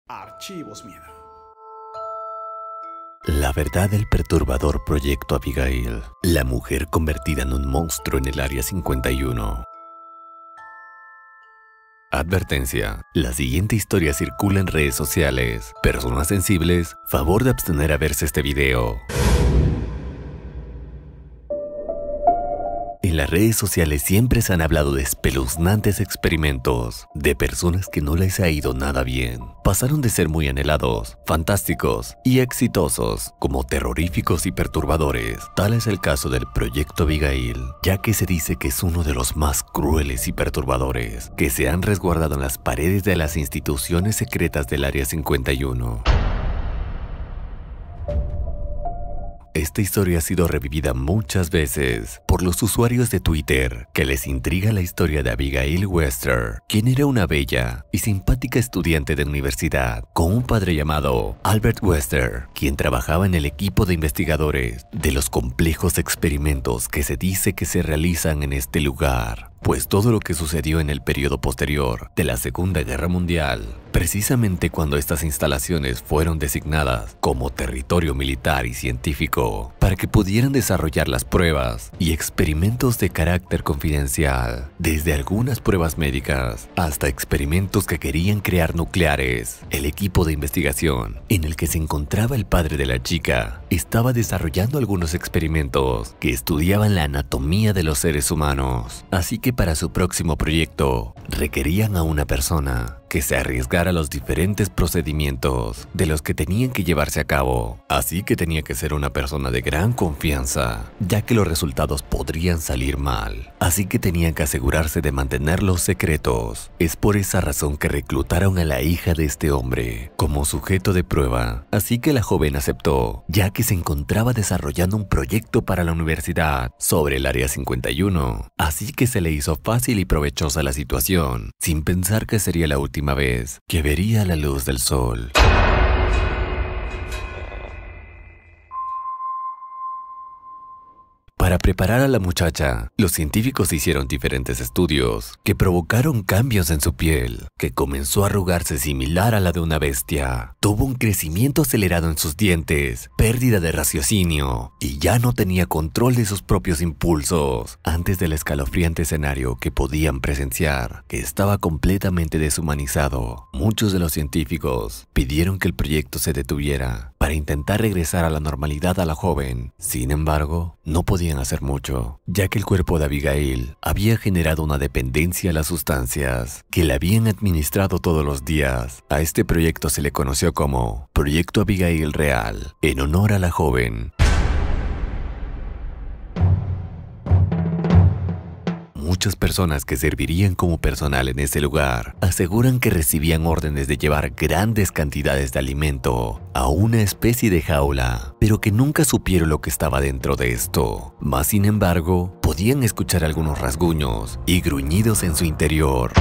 Archivos Miedo. La verdad del perturbador proyecto Abigail, la mujer convertida en un monstruo en el Área 51. Advertencia: la siguiente historia circula en redes sociales. Personas sensibles, favor de abstener a verse este video. En las redes sociales siempre se han hablado de espeluznantes experimentos, de personas que no les ha ido nada bien. Pasaron de ser muy anhelados, fantásticos y exitosos, como terroríficos y perturbadores. Tal es el caso del Proyecto Abigail, ya que se dice que es uno de los más crueles y perturbadores que se han resguardado en las paredes de las instituciones secretas del Área 51. Esta historia ha sido revivida muchas veces por los usuarios de Twitter, que les intriga la historia de Abigail Wester, quien era una bella y simpática estudiante de universidad con un padre llamado Albert Wester, quien trabajaba en el equipo de investigadores de los complejos experimentos que se dice que se realizan en este lugar. Pues todo lo que sucedió en el periodo posterior de la Segunda Guerra Mundial, precisamente cuando estas instalaciones fueron designadas como territorio militar y científico para que pudieran desarrollar las pruebas y experimentos de carácter confidencial, desde algunas pruebas médicas hasta experimentos que querían crear nucleares. El equipo de investigación en el que se encontraba el padre de la chica estaba desarrollando algunos experimentos que estudiaban la anatomía de los seres humanos, así que para su próximo proyecto requerían a una persona que se arriesgara a los diferentes procedimientos de los que tenían que llevarse a cabo. Así que tenía que ser una persona de gran confianza, ya que los resultados podrían salir mal. Así que tenían que asegurarse de mantenerlos secretos. Es por esa razón que reclutaron a la hija de este hombre como sujeto de prueba. Así que la joven aceptó, ya que se encontraba desarrollando un proyecto para la universidad sobre el Área 51. Así que se le hizo fácil y provechosa la situación, sin pensar que sería la última vez que vería la luz del sol. Para preparar a la muchacha, los científicos hicieron diferentes estudios que provocaron cambios en su piel, que comenzó a arrugarse similar a la de una bestia. Tuvo un crecimiento acelerado en sus dientes, pérdida de raciocinio y ya no tenía control de sus propios impulsos. Antes del escalofriante escenario que podían presenciar, que estaba completamente deshumanizado, muchos de los científicos pidieron que el proyecto se detuviera para intentar regresar a la normalidad a la joven. Sin embargo, no podían hacer mucho, ya que el cuerpo de Abigail había generado una dependencia a las sustancias que le habían administrado todos los días. A este proyecto se le conoció como Proyecto Abigail Real, en honor a la joven. Muchas personas que servirían como personal en ese lugar aseguran que recibían órdenes de llevar grandes cantidades de alimento a una especie de jaula, pero que nunca supieron lo que estaba dentro de esto. Mas sin embargo, podían escuchar algunos rasguños y gruñidos en su interior.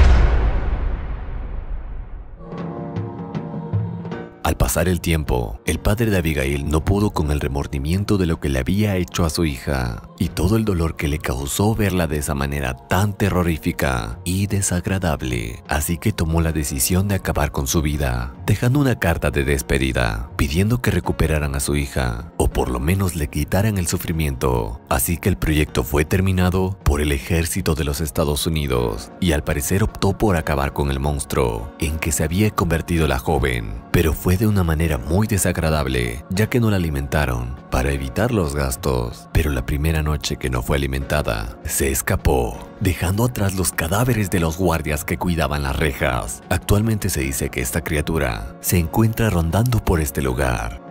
Al pasar el tiempo, el padre de Abigail no pudo con el remordimiento de lo que le había hecho a su hija y todo el dolor que le causó verla de esa manera tan terrorífica y desagradable. Así que tomó la decisión de acabar con su vida, dejando una carta de despedida, pidiendo que recuperaran a su hija o por lo menos le quitaran el sufrimiento. Así que el proyecto fue terminado por el ejército de los Estados Unidos y al parecer optó por acabar con el monstruo en que se había convertido la joven, pero fue de una manera muy desagradable, ya que no la alimentaron para evitar los gastos. Pero la primera noche que no fue alimentada, se escapó, dejando atrás los cadáveres de los guardias que cuidaban las rejas. Actualmente se dice que esta criatura se encuentra rondando por este lugar.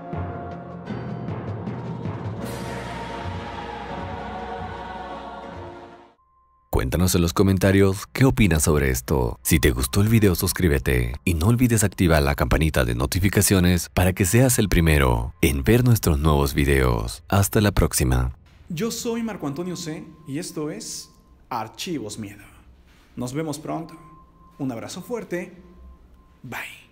Cuéntanos en los comentarios qué opinas sobre esto. Si te gustó el video, suscríbete y no olvides activar la campanita de notificaciones para que seas el primero en ver nuestros nuevos videos. Hasta la próxima. Yo soy Marco Antonio C. y esto es Archivos Miedo. Nos vemos pronto. Un abrazo fuerte. Bye.